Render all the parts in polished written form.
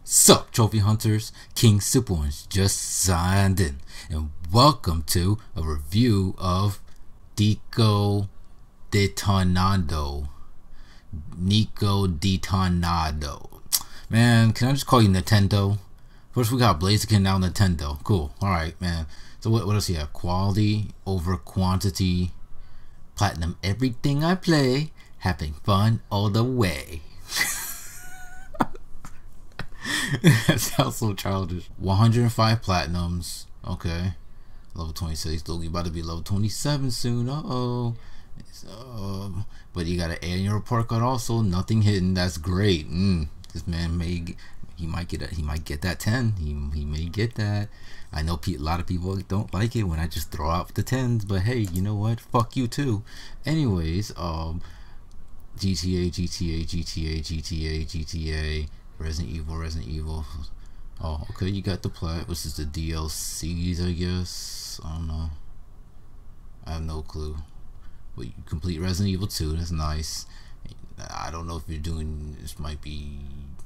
Sup, trophy hunters? King Superone's just signed in, and welcome to a review of Nico Detonado. Man, can I just call you Nintendo? First we got Blaziken, now Nintendo. Cool. Alright, man. So what else you have? Quality over quantity. Platinum everything I play. Having fun all the way. That sounds so childish. 105 platinums. Okay. Level 26. Look, you about to be level 27 soon. Uh-oh. But you got an annual report card also. Nothing hidden. That's great. This man might get that 10. He may get that. I know a lot of people don't like it when I just throw out the 10s, but hey, you know what? Fuck you too. Anyways, GTA, Resident Evil. Oh, okay, you got the plat, which is the DLCs, I guess. I don't know. I have no clue. But you complete Resident Evil 2, that's nice. I don't know if you're doing, this might be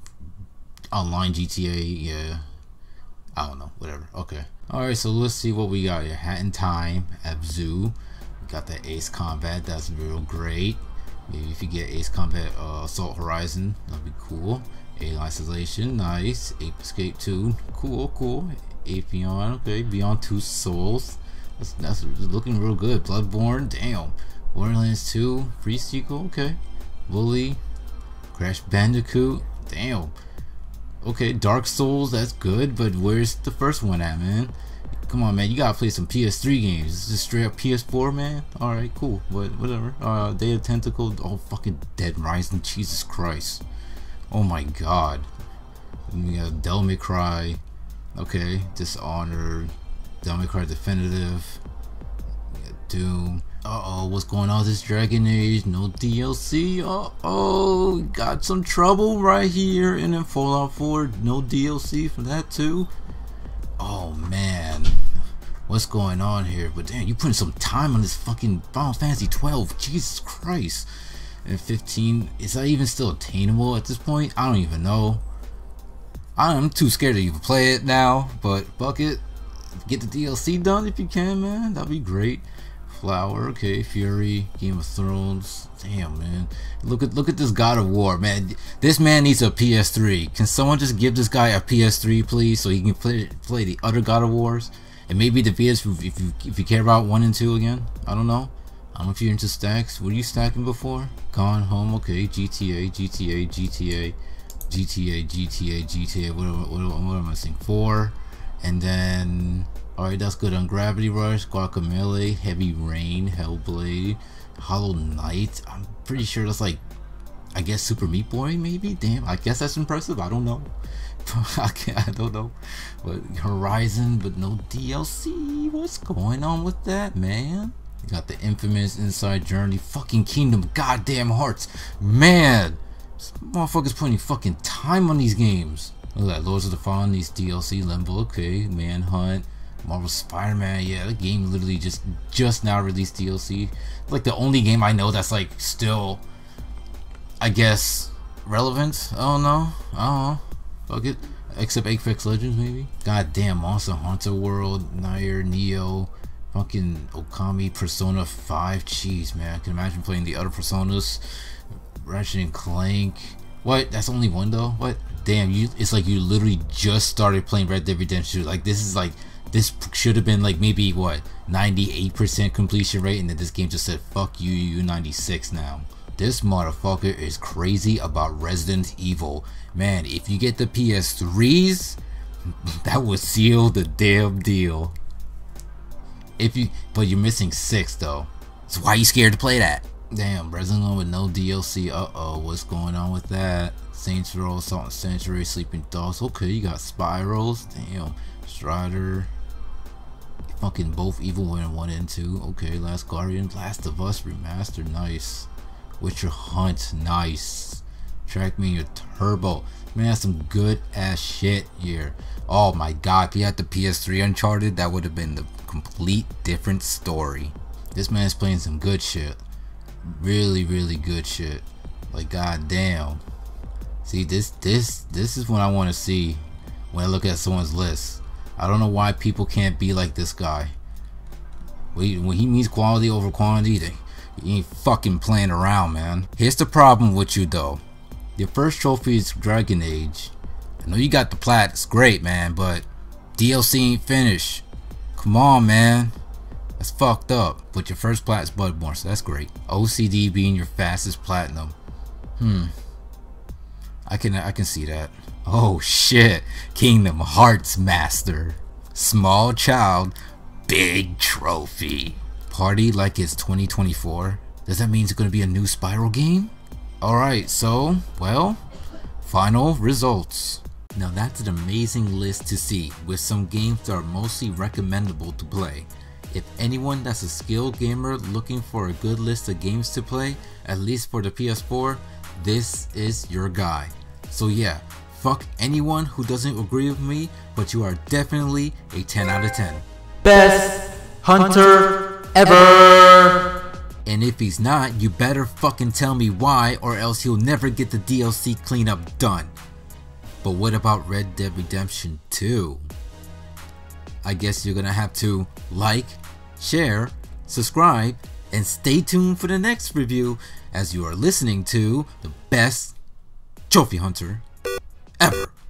online GTA, yeah. I don't know, whatever, okay. Alright, so let's see what we got here. Hat in Time, Abzu. We got the Ace Combat, that's real great. Maybe if you get Ace Combat Assault Horizon, that'd be cool. Alien Isolation, nice. Ape Escape 2, cool. Ape Beyond, okay. Beyond Two Souls, that's looking real good. Bloodborne, damn. Borderlands 2, free sequel, okay. Bully, Crash Bandicoot, damn. Okay, Dark Souls, that's good, but where's the first one at, man? Come on, man, you gotta play some PS3 games. Is this straight up PS4, man? Alright, cool, but whatever. Day of Tentacle, oh, fucking Dead Rising, Jesus Christ. Oh my god. We got Devil May Cry, okay, Dishonored, Devil May Cry Definitive, we got Doom. Uh-oh, what's going on with this Dragon Age? No DLC. Uh-oh, got some trouble right here. And then Fallout 4, no DLC for that too. Oh man, what's going on here? But damn, you putting some time on this fucking Final Fantasy 12. Jesus Christ. And 15, is that even still attainable at this point? I don't even know. I'm too scared to even play it now, but fuck it. Get the DLC done if you can, man. That'd be great. Flower, okay, Fury, Game of Thrones. Damn, man, look at this God of War, man. This man needs a PS3. Can someone just give this guy a PS3, please, so he can play the other God of Wars, and maybe the PS if you care about 1 and 2 again. I don't know if you're into stacks. Were you stacking before? Gone Home, okay. GTA. What am I saying? 4, and then. Alright, that's good on Gravity Rush, Guacamelee, Heavy Rain, Hellblade, Hollow Knight. I'm pretty sure that's like, I guess Super Meat Boy maybe? Damn, I guess that's impressive. I don't know. I don't know. But Horizon, but no DLC. What's going on with that, man? You got the infamous Inside Journey, fucking Kingdom Goddamn Hearts. Man, this motherfucker's putting fucking time on these games. Look at that, Lords of the Fallen, these DLC, Limbo, okay, Manhunt. Marvel Spider-Man, yeah, the game literally just now released DLC. It's like the only game I know that's like still, I guess, relevant. I don't know. Fuck it. Except Apex Legends maybe. Goddamn, Monster Hunter World, Nier, Neo, fucking Okami, Persona 5. Jeez, man, I can imagine playing the other Personas. Ratchet and Clank. What? That's only one though? What? Damn, it's like you literally just started playing Red Dead Redemption 2. Like this should have been like maybe what 98% completion rate, and then this game just said fuck you, you 96 now. This motherfucker is crazy about Resident Evil, man. If you get the PS3s, that would seal the damn deal. But you're missing 6 though, so why are you scared to play that? Damn, Resident Evil with no DLC. Uh-oh, what's going on with that? Saints Row, Assault and Sanctuary, Sleeping Dogs. Okay, you got Spirals. Damn, Strider. Fucking both Evil Within 1 and 2. Okay, Last Guardian, Last of Us Remastered, nice. Witcher Hunt, nice. Trackmania Turbo, man, that's some good ass shit here. Oh my god, if you had the PS3 Uncharted, that would have been the complete different story. This man's playing some good shit. Really good shit. Like goddamn. See, this is what I want to see when I look at someone's list. I don't know why people can't be like this guy. When he means quality over quantity, he ain't fucking playing around, man. Here's the problem with you though. Your first trophy is Dragon Age. I know you got the plat, it's great, man, but DLC ain't finished. Come on, man. That's fucked up. But your first plat is Bloodborne, so that's great. OCD being your fastest platinum. I can see that. Oh shit. Kingdom Hearts Master. Small child, big trophy. Party like it's 2024? Does that mean it's gonna be a new Spiral game? Alright, so, well, final results. Now that's an amazing list to see, with some games that are mostly recommendable to play. If anyone that's a skilled gamer looking for a good list of games to play, at least for the PS4, this is your guy. So yeah, fuck anyone who doesn't agree with me, but you are definitely a 10 out of 10. Best hunter ever! And if he's not, you better fucking tell me why, or else he'll never get the DLC cleanup done. But what about Red Dead Redemption 2? I guess you're gonna have to like, share, subscribe, and stay tuned for the next review, as you are listening to the best trophy hunter ever.